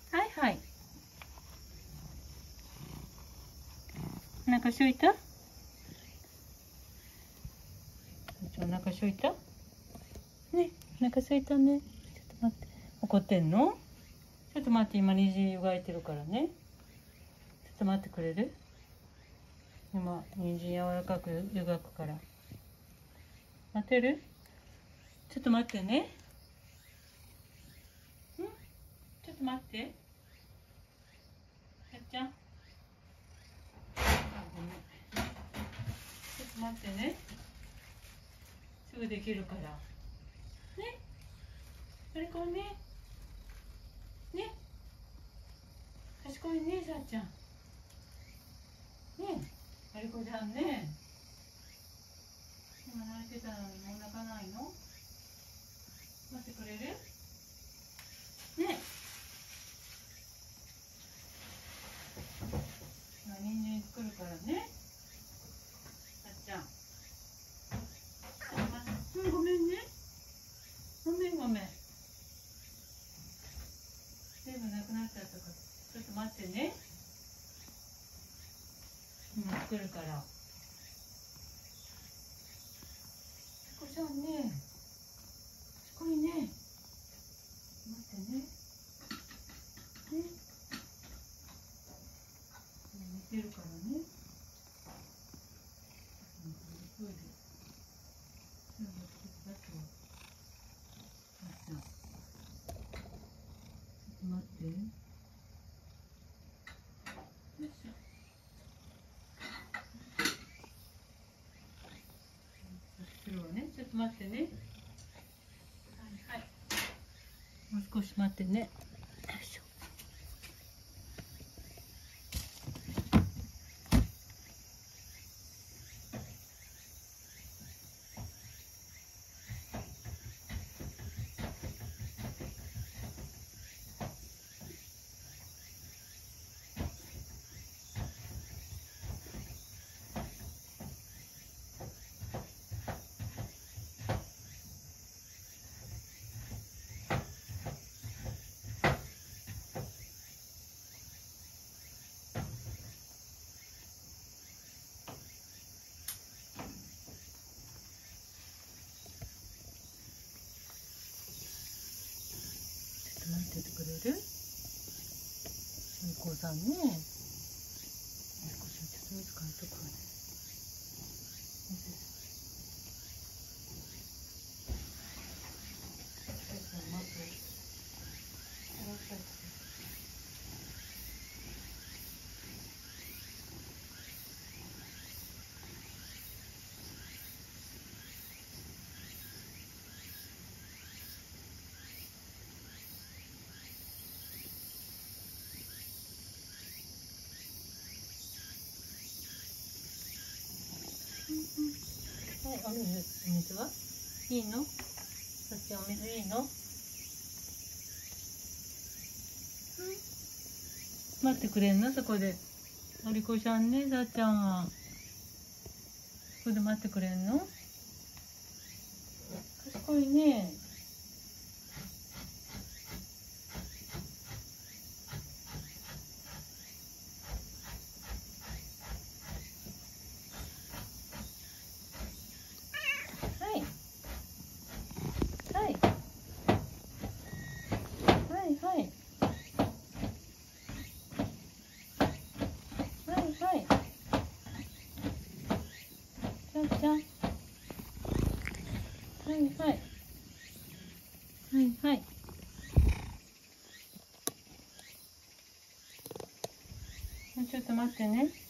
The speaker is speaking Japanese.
はいはい。お腹空いた？お腹空いた？ね、お腹空いたね。ちょっと待って。怒ってんの？ちょっと待って、今虹湯がいてるからね。ちょっと待ってくれる？今、人参柔らかく湯がくから。待てる？ちょっと待ってね。ちょっと待って。やっちゃん。あ、ごめん。ちょっと待ってね。すぐできるから。ね。あれこれね。ね。賢いね、さっちゃん。ね。あれこちゃんね。今泣いてたのにもう泣かないの？待ってくれる？ね。今人参作るからね。さっちゃん。ごめんね。ごめんごめん。全部なくなっちゃったから。ちょっと待ってね。今作るから。こちゃんね。すごいね。待ってね。ね。寝てるからね。トイレ。ちょっと待って。よいしょ。ちょっと待ってね。はいはい。もう少し待ってね。よいしょ。待っててくれる？みこさんね。みこさん、ちょっと水かいとくわね。はい、お水はいいの？そっちお水いいの？待ってくれんの？そこで。のりこちゃんね、さっちゃんは。そこで待ってくれんの？賢いね。はい。はいはい。はいはい。さっちゃん。はいはい。はいはい。ちょっと待ってね。